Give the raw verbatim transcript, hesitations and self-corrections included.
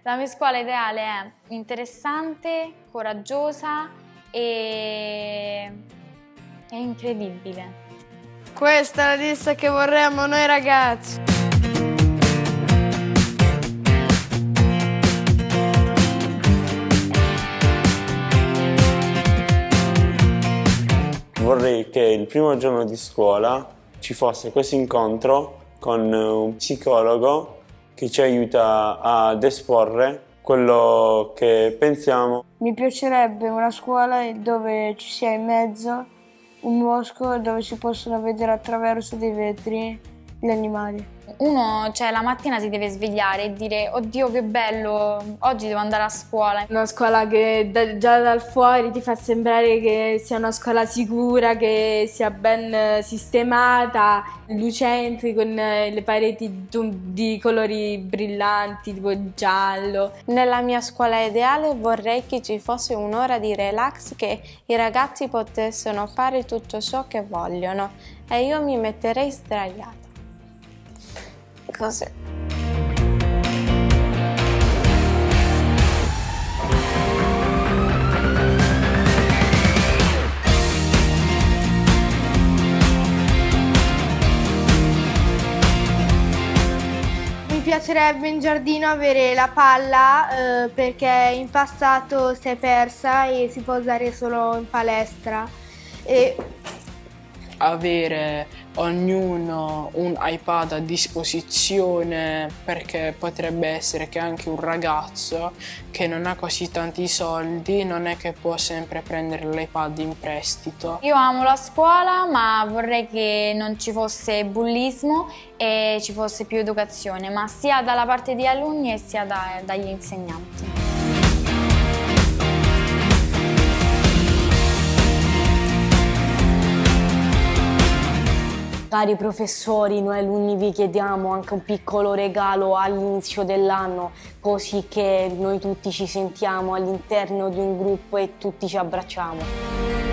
La mia scuola ideale è interessante, coraggiosa e è incredibile. Questa è la lista che vorremmo noi ragazzi. Vorrei che il primo giorno di scuola ci fosse questo incontro con un psicologo che ci aiuta ad esporre quello che pensiamo. Mi piacerebbe una scuola dove ci sia in mezzo un bosco dove si possono vedere attraverso dei vetri gli animali. Uno, cioè, la mattina si deve svegliare e dire oddio che bello, oggi devo andare a scuola. Una scuola che da, già dal fuori ti fa sembrare che sia una scuola sicura, che sia ben sistemata, lucente, con le pareti di colori brillanti, tipo giallo. Nella mia scuola ideale vorrei che ci fosse un'ora di relax, che i ragazzi potessero fare tutto ciò che vogliono e io mi metterei sdraiata. Così. Mi piacerebbe in giardino avere la palla eh, perché in passato si è persa e si può usare solo in palestra. E avere ognuno un iPad a disposizione, perché potrebbe essere che anche un ragazzo che non ha così tanti soldi non è che può sempre prendere l'iPad in prestito. Io amo la scuola, ma vorrei che non ci fosse bullismo e ci fosse più educazione, ma sia dalla parte degli alunni e sia da, dagli insegnanti. Cari professori, noi alunni vi chiediamo anche un piccolo regalo all'inizio dell'anno, così che noi tutti ci sentiamo all'interno di un gruppo e tutti ci abbracciamo.